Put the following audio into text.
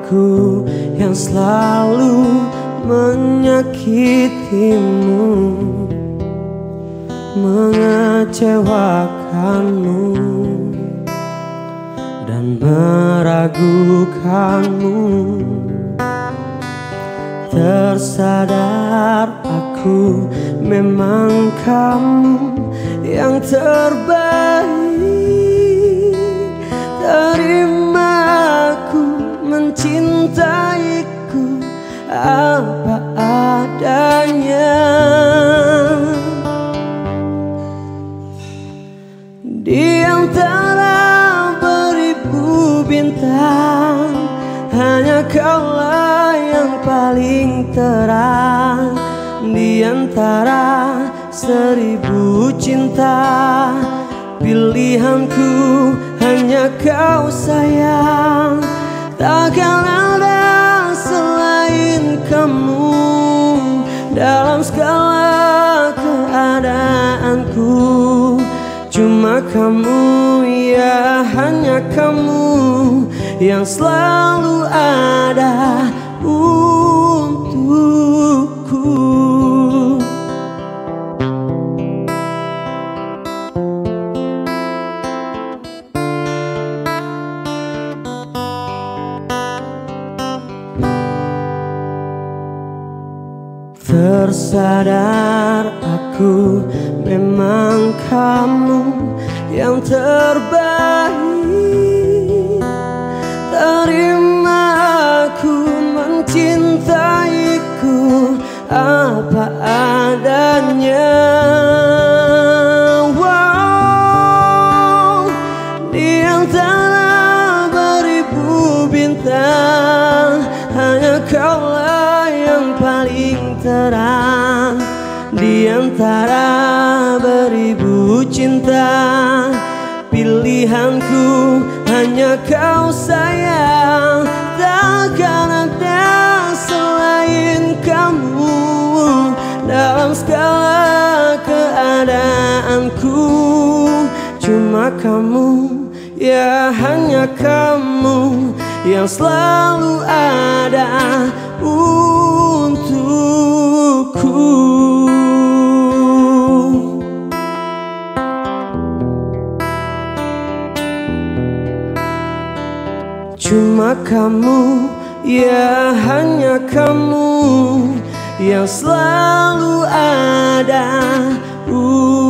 aku yang selalu menyakitimu, mengecewakanmu dan meragukanmu. Tersadar aku memang kamu yang terbaik. Terima aku mencintaiku apa adanya. Di antara beribu bintang, hanya kaulah yang paling terang. Di antara 1000 cinta, pilihanku hanya kau sayang. Takkan ada selain kamu dalam segala keadaanku. Cuma kamu, ya hanya kamu yang selalu ada untukku. Tersadar aku memang kamu yang terbaik. Terima aku mencintaiku apa adanya. Wow, di antara beribu bintang, hanya kaulah yang paling terang. Di antara beribu cinta, pilihanku hanya kau sayang. Takkan ada selain kamu dalam segala keadaanku. Cuma kamu, ya hanya kamu yang selalu ada untukku. Cuma kamu, ya hanya kamu yang selalu ada